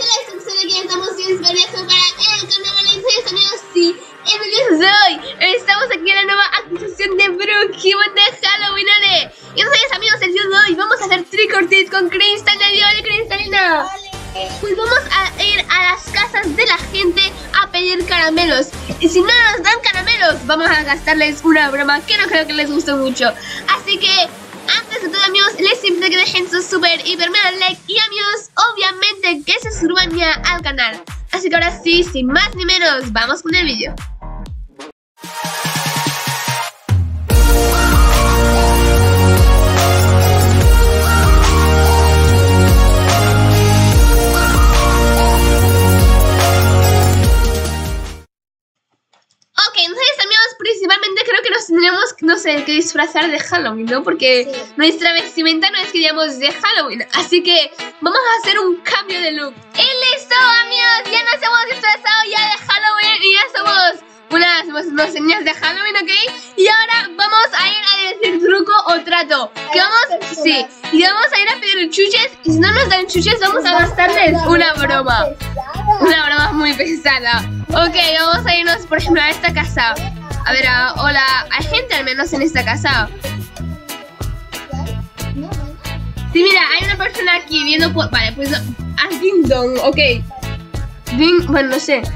la que estamos sin para el canal Valencia, amigos. Sí, en el día de hoy estamos aquí en la nueva actualización de Brookhaven de Halloween, ¿vale? Y entonces, amigos, el día de hoy vamos a hacer trick or treat con Cristalina. ¿Vale, Cristalina? Pues vamos a ir a las casas de la gente a pedir caramelos. Y si no nos dan caramelos, vamos a gastarles una broma que no creo que les guste mucho. Así que, antes de todo, amigos, les invito a que dejen su super, hiper, mega like. Y, amigos, obviamente que se suscriban ya al canal. Así que ahora sí, sin más ni menos, vamos con el vídeo. Principalmente creo que nos tendríamos, no sé, que disfrazar de Halloween, ¿no? Porque sí, nuestra vestimenta no es que digamos de Halloween. Así que vamos a hacer un cambio de look. ¡Y listo, amigos! Ya nos hemos disfrazado ya de Halloween y ya somos unas niñas de Halloween, ¿ok? Y ahora vamos a ir a decir truco o trato. Que vamos, sí, y vamos a ir a pedir chuches. Y si no nos dan chuches, vamos a gastarles una broma. Una broma muy pesada. Ok, vamos a irnos, por ejemplo, a esta casa. A ver, hola, hay gente al menos en esta casa. Sí, mira, hay una persona aquí viendo por... Vale, pues a Ding Dong, ok. Bueno, no sé.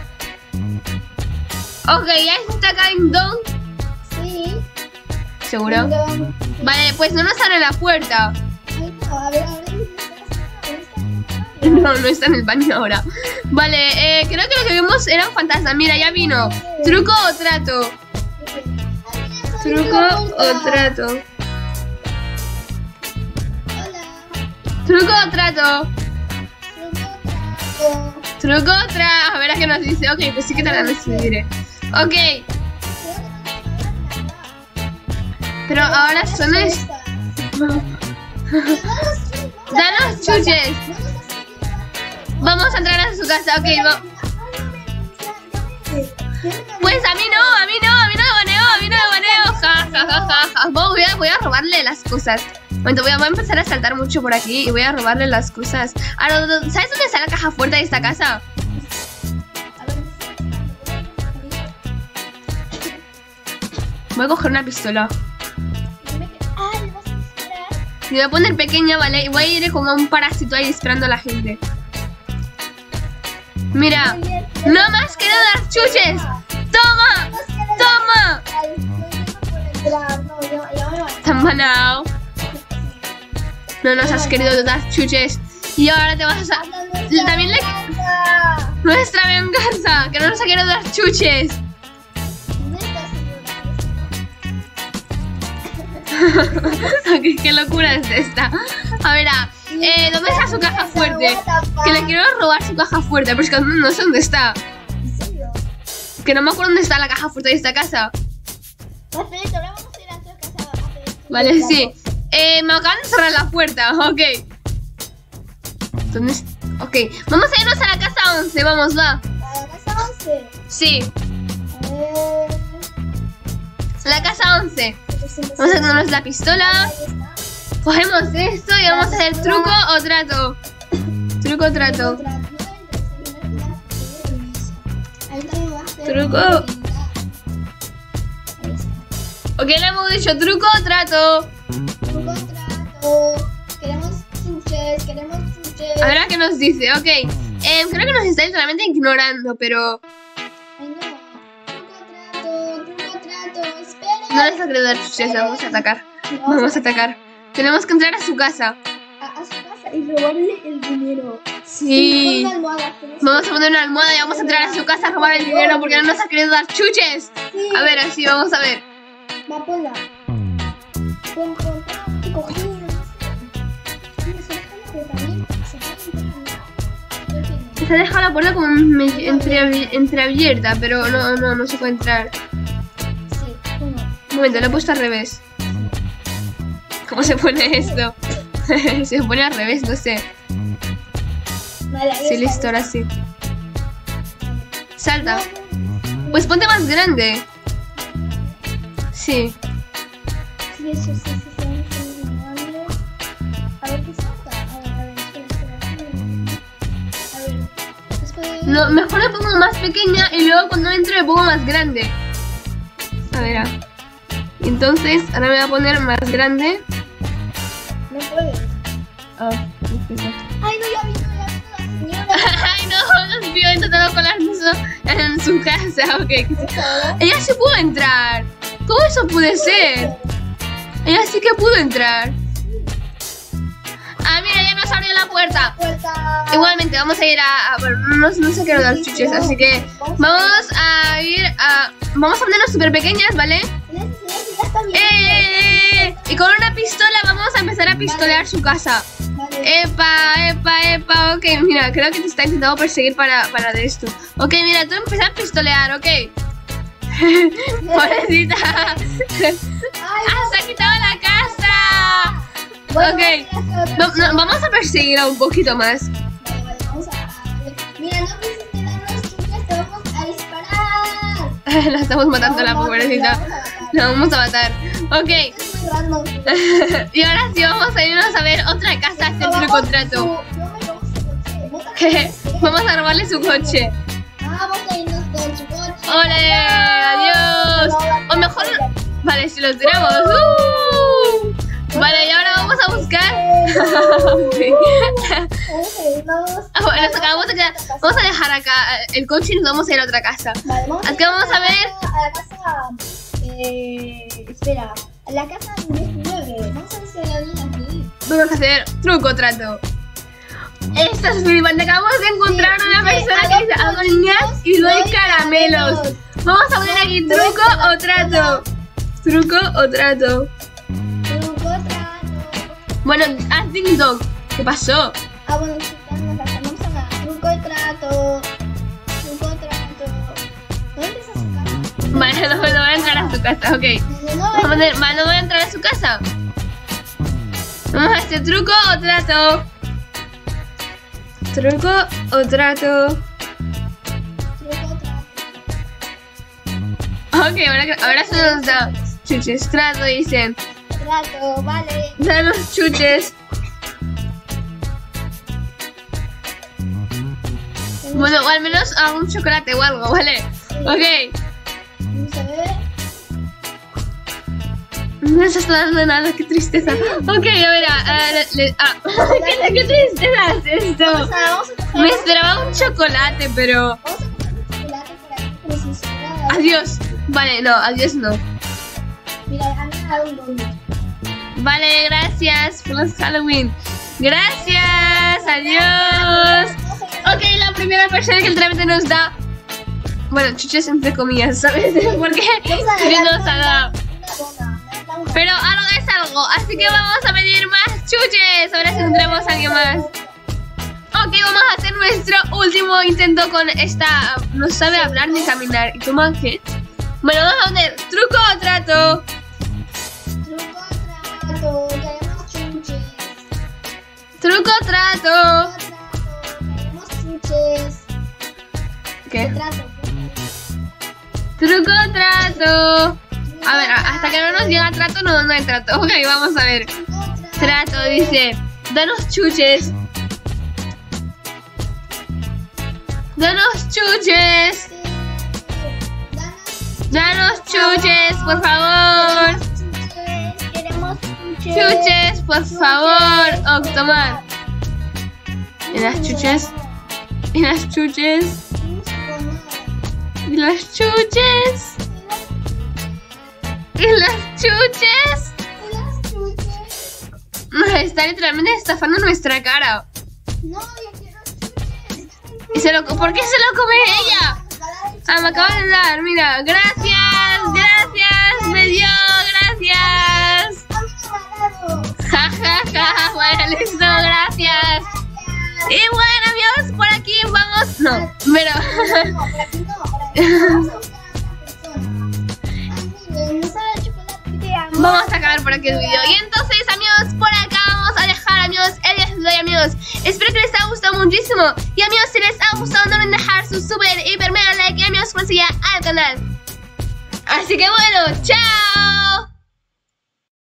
Ok, ¿ya está acá Ding Dong? Sí. ¿Seguro? Vale, pues no nos abre la puerta. No, no está en el baño ahora. Vale, creo que lo que vimos era un fantasma. Mira, ya vino. ¿Truco o trato? ¿Truco o trato? ¿Truco o trato? ¿Truco o trato? A ver a qué nos dice. Ok, pues sí que tardan en decidir. Ok. Pero ahora son... Danos chuches. Vamos a entrar a su casa, ok, pues a mí no me baneo, ja. Voy a robarle las cosas. Bueno, voy a empezar a saltar mucho por aquí y voy a robarle las cosas. Ahora, ¿sabes dónde está la caja fuerte de esta casa? Voy a coger una pistola. Me voy a poner pequeña, ¿vale? Y voy a ir como un parásito ahí disparando a la gente. Mira, no más quiero dar chuches. ¡Toma! ¡Toma! Tan banao. No nos has querido dar chuches. Y ahora te vas a... También le... Nuestra venganza, que no nos ha querido dar chuches. ¿Qué locura es esta? A ver, ¿dónde está su caja fuerte? Que le quiero robar su caja fuerte, pero es que no sé dónde está. Que no me acuerdo dónde está la caja fuerte de esta casa. Vale, sí. Me acaban de cerrar la puerta, ok. ¿Dónde está? Ok, vamos a irnos a la casa 11, vamos, va. ¿A la casa 11? Sí. A la casa 11. Vamos a tomarnos la pistola. Cogemos esto y vamos a hacer truco o trato. Truco o trato. Truco. Ok, le hemos dicho truco o trato. Truco o trato. Queremos chuches. A ver a qué nos dice, ok. Creo que nos está literalmente ignorando, pero... No les ha querido dar chuches, vamos a atacar. Vamos a atacar. Tenemos que entrar a su casa. A su casa y robarle el dinero. Sí. Vamos a poner una almohada y vamos a entrar a su casa a robar el dinero porque no nos ha querido dar chuches. Sí. A ver, así vamos a ver. Va, ponla. Se ha dejado la puerta como entreabierta, pero no se puede entrar. Un momento, lo he puesto al revés. ¿Cómo se pone esto? Se pone al revés, no sé. Vale, sí, listo, ahora sí. Salta. Pues ponte más grande. Sí. Sí, eso, sí. A ver qué salta. A ver, espera. A ver. No, mejor me pongo más pequeña y luego cuando entro me pongo más grande. A ver. Entonces, ahora me voy a poner más grande. No puedes. Ay, no, ya vino la señora. Ay, no, nos vio intentando colarnos en su casa. Ok. Ella sí pudo entrar. ¿Cómo eso puede ser? Ella sí que pudo entrar. Ah, mira, ya nos abrió la puerta. Igualmente, vamos a ir bueno, no sé qué dar chuches, así que vamos a ir a... Vamos a ponernos súper pequeñas, ¿vale? Y con una pistola vamos a empezar a pistolear su casa. Epa, ok, mira, creo que te está intentando perseguir para de esto. Ok, mira, tú empiezas a pistolear, ok. Pobrecita. ¡Se ha quitado la casa! Ok, vamos a perseguir un poquito más. Vale, vamos a... Mira, no quisiste darnos chuches, te vamos a disparar. La estamos matando, la pobrecita. La vamos a matar. Ok. Es muy random. Y ahora sí vamos a irnos a ver otra casa a hacer su contrato. Vamos a robarle su coche. Vamos a irnos con su coche. ¡Ole! ¡Adiós! O mejor... Vale, si los tiramos. Vale, y ahora vamos a buscar. Bueno, nos acabamos de quedar. Vamos a dejar acá el coche y nos vamos a ir a otra casa. Vale, Aquí vamos a ver. A la casa. Espera. A la casa 19. Vamos a ver si hay alguien aquí. Vamos a hacer truco trato. Esta es flipante. Acabamos de encontrar una persona que dice hago niñas y doy caramelos. Vamos a poner aquí truco o trato. Truco o trato. Bueno, haz ding dong. ¿Qué pasó? Bueno, vamos a ganar. Truco y trato. ¿Dónde empieza su casa? Vale, no voy a entrar a su casa, ok. Vamos a poner, no voy a entrar a su casa. Vamos a hacer truco o trato. Truco o trato. Ok, ahora se nos da chuches. Trato, dicen. Trato, vale. Danos chuches. Bueno, o al menos algún chocolate o algo, ¿vale? Ok. Vamos a ver. No se está dando nada, qué tristeza. Ok, a ver, ¿qué tristeza es esto? Vamos a coger. Me esperaba un chocolate, pero... Vamos a coger un chocolate por aquí, pero sin sobrada. Adiós. Vale, no, adiós no. Mira, a mí me ha dado un donut. Vale, gracias. Feliz Halloween. Gracias, adiós. Ok, la primera persona que literalmente nos da... Bueno, chuches entre comillas, ¿sabes? Porque no nos ha dado. Pero algo es algo, así que vamos a pedir más chuches. A ver si encontramos a alguien más. Ok, vamos a hacer nuestro último intento con esta... No sabe hablar ni caminar. ¿Y toma qué? Bueno, vamos a poner truco o trato. Truco, trato, queremos chuches. Truco o trato. Queremos chuches. ¿Qué? Trato. Truco o trato. A ver, hasta que no nos llega trato, no hay trato. Ok, vamos a ver. Trato, dice. Danos chuches. Danos chuches. Danos chuches, por favor. Queremos chuches. Chuches, por favor. Oh, tomar. Y las chuches. Y las chuches. Y las chuches. Y las chuches. Nos está literalmente estafando nuestra cara. No, yo quiero chuches. ¿Y por qué se lo come ella? Ah, me acaba de dar, mira. Gracias, me dio, gracias. Ja, ja, ja. Bueno, listo, gracias. Y bueno, amigos, por aquí vamos. No, pero... No, por aquí no. Vamos a buscar a otra persona. Vamos a acabar por aquí el video. Y entonces, amigos, por acá vamos a dejar, amigos, el día de hoy, amigos. Espero que les haya gustado muchísimo. Y amigos, si les ha gustado, no olviden dejar su super, hiper, mega like. Y amigos, por seguir al canal. Así que bueno, chao.